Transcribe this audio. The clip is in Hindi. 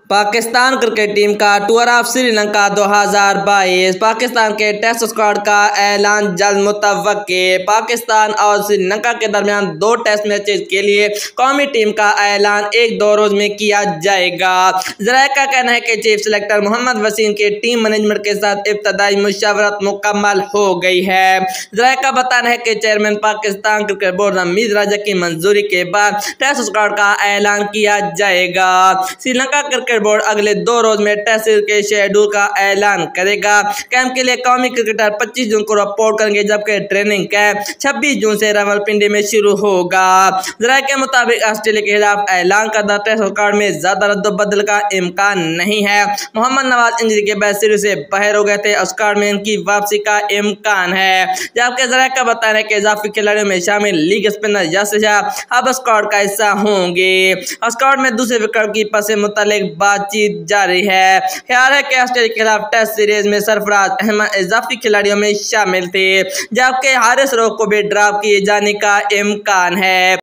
पाकिस्तान क्रिकेट टीम का टूर ऑफ श्रीलंका 2022। पाकिस्तान के टेस्ट स्क्वाड का ऐलान जल्द मुतवक्के। पाकिस्तान और श्रीलंका के दरमियान 2 टेस्ट मैचेस के लिए कौमी टीम का ऐलान 1-2 रोज में किया जाएगा। जराये का कहना है कि चीफ सेलेक्टर मोहम्मद वसीम के टीम मैनेजमेंट के साथ इब्तदाई मुशावरत मुकम्मल हो गई है। जराये का बताना है कि chairman Pakistan cricket board Hameed Raja की मंजूरी के बाद टेस्ट स्क्वाड का ऐलान किया जाएगा। श्रीलंका क्रिकेट बोर्ड अगले 2 रोज में टेस्ट के शेड्यूल का ऐलान करेगा। कैंप के लिए कौमी क्रिकेटर 25 जून को रिपोर्ट करेंगे, जबकि ट्रेनिंग कैंप 26 जून से रावलपिंडी में शुरू होगा। जराये के मुताबिक ऑस्ट्रेलिया के खिलाफ ऐलान करदा टेस्ट स्क्वाड में ज्यादा रद्दबदल का इम्कान नहीं है। मोहम्मद नवाज इंजरी के बाद सीरीज से बाहर हो गए थे। स्क्वाड में इनकी वापसी का इम्कान है, जबकि जराये का बताना है कि इजाफी खिलाड़ियों में शामिल लीग स्पिनर यासिर शाह अब स्क्वाड का हिस्सा होंगे। स्क्वाड में दूसरे विकेट कीपर से मुतालिक बातचीत जारी है। ख्याल है कि ऑस्ट्रेलिया के खिलाफ टेस्ट सीरीज में सरफराज अहमद इजाफी खिलाड़ियों में शामिल थे, जबकि हारिस रऊफ को भी ड्रॉप किए जाने का इम्कान है।